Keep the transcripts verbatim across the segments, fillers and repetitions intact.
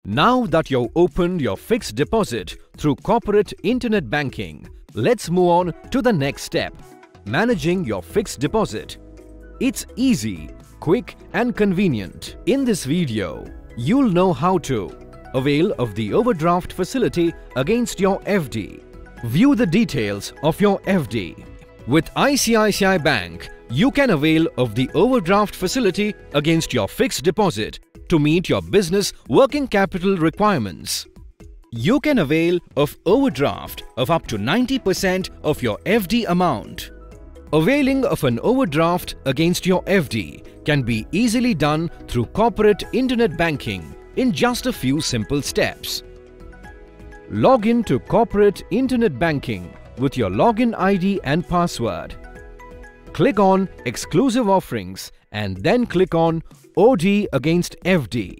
Now that you've opened your fixed deposit through corporate internet banking, let's move on to the next step, managing your fixed deposit. It's easy, quick and convenient. In this video, you'll know how to avail of the overdraft facility against your F D. View the details of your F D. With I C I C I Bank, you can avail of the overdraft facility against your fixed deposit to meet your business working capital requirements. You can avail of overdraft of up to ninety percent of your F D amount. Availing of an overdraft against your F D can be easily done through corporate internet banking in just a few simple steps. Log in to corporate internet banking with your login I D and password. Click on Exclusive Offerings and then click on O D against F D.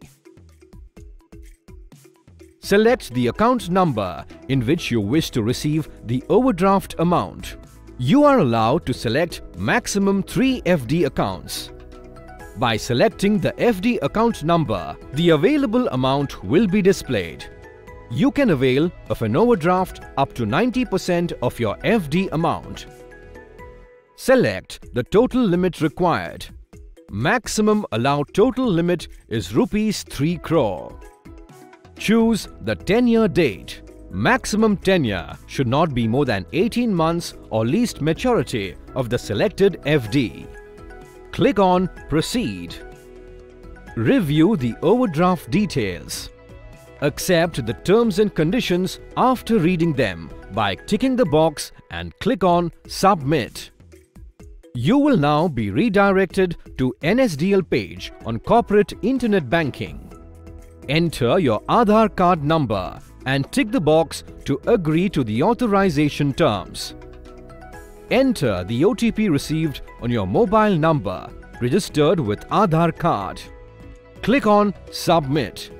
Select the account number in which you wish to receive the overdraft amount. You are allowed to select maximum three F D accounts. By selecting the F D account number, the available amount will be displayed. You can avail of an overdraft up to ninety percent of your F D amount. Select the total limit required. Maximum allowed total limit is rupees three crore. Choose the tenure date. Maximum tenure should not be more than eighteen months or least maturity of the selected F D. Click on Proceed. Review the overdraft details. Accept the terms and conditions after reading them by ticking the box and click on Submit. You will now be redirected to N S D L page on corporate internet banking. Enter your Aadhaar card number and tick the box to agree to the authorization terms. Enter the O T P received on your mobile number registered with Aadhaar card. Click on Submit.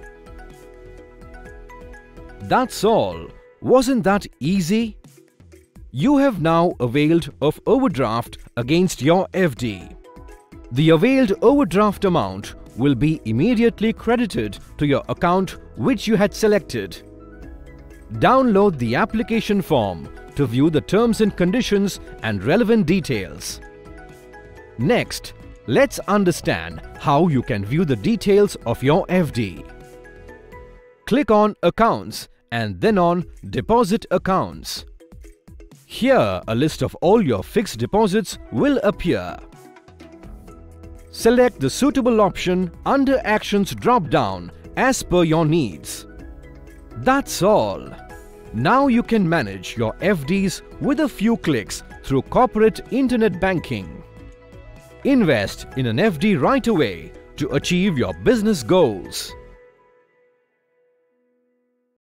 That's all. Wasn't that easy? You have now availed of overdraft against your F D. The availed overdraft amount will be immediately credited to your account which you had selected. Download the application form to view the terms and conditions and relevant details. Next, let's understand how you can view the details of your F D. Click on Accounts and then on Deposit Accounts. Here, a list of all your fixed deposits will appear. Select the suitable option under Actions drop-down as per your needs. That's all. Now you can manage your F Ds with a few clicks through corporate internet banking. Invest in an F D right away to achieve your business goals.